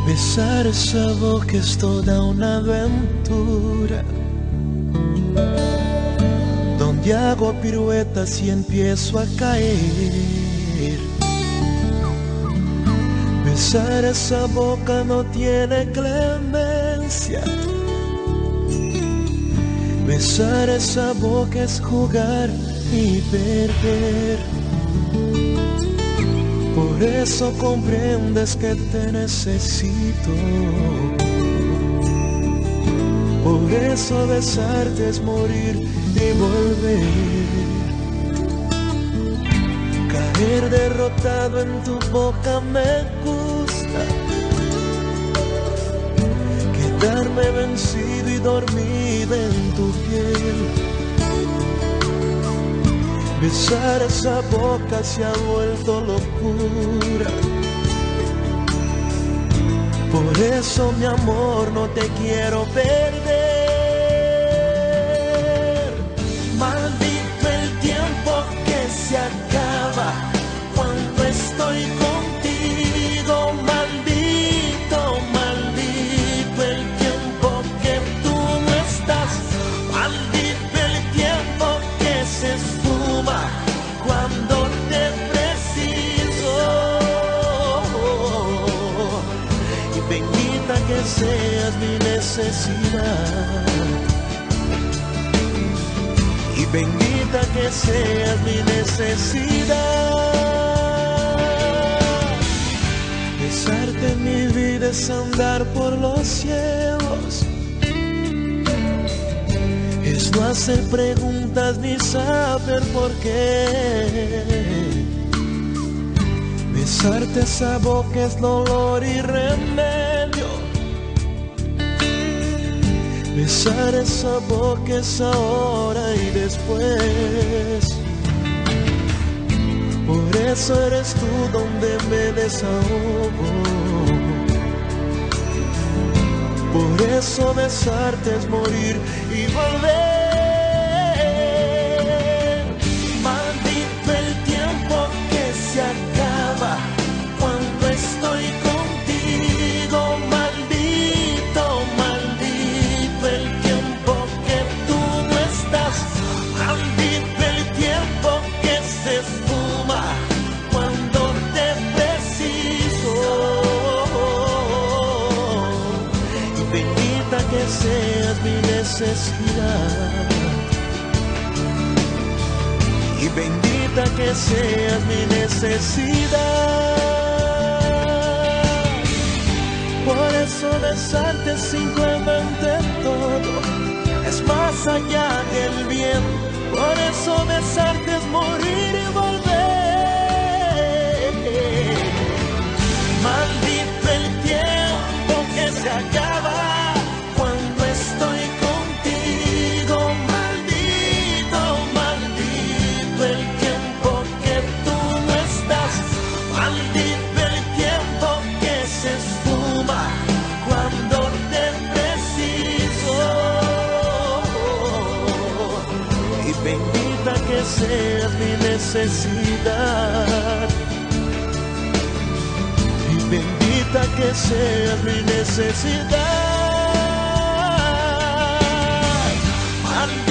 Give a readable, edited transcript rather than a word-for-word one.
Besar esa boca es toda una aventura, donde hago piruetas y empiezo a caer. Besar esa boca no tiene clemencia. Besar esa boca es jugar y perder. Por eso comprendes que te necesito. Por eso besarte es morir y volver. Caer derrotado en tu boca me gusta. Quedarme vencido y dormido en tu piel. Besar esa boca se ha vuelto locura. Por eso, mi amor, no te quiero perder. Maldito el tiempo que se acaba cuando estoy contigo. Maldito, maldito el tiempo que tú no estás. Maldito el tiempo que se esfuma cuando te preciso. Y bendita que seas mi necesidad. Y bendita que seas mi necesidad. Besarte en mi vida es andar por los cielos. Es no hacer preguntas ni saber por qué. Besarte esa boca es dolor y remedio. Besar esa boca es ahora y después. Por eso eres tú donde me desahogo. Por eso besarte es morir y volver. Maldito el tiempo que se acaba cuando estoy contigo. Maldito, maldito el tiempo que tú no estás. Maldito el tiempo que se esfuma cuando te preciso. Y bendita que seas mi necesidad. Y bendita que seas mi necesidad. Por eso besarte es simplemente todo. Es más allá del bien. Por eso besarte es morir y volver. Maldito el tiempo que se acaba cuando estoy contigo. Maldito, maldito el tiempo que tú no estás. Maldito el tiempo que se esfuma cuando te preciso. Y bendita que seas mi necesidad. Y bendita que seas mi necesidad.